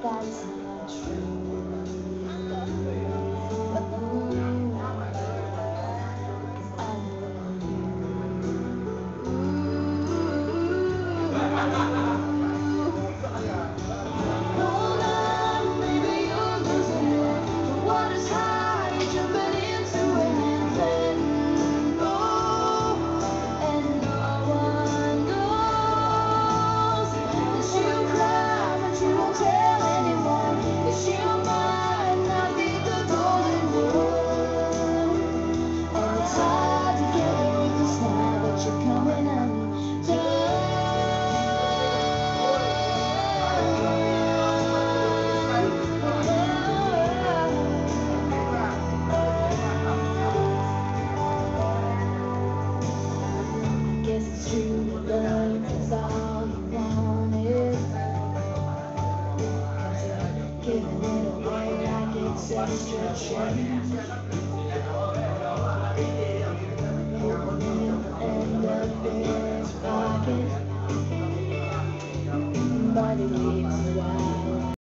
That's not true. I hold on, maybe you're losing it. The water's high, you're jumping into it, and letting go, and no one knows that you cry, but you won't tell anyone. 'Cause you might not be the golden one, and it's hard to get over this now, but you're coming undone. Guess it's true that love is all you wanted, 'cause you're giving it away like it's extra change.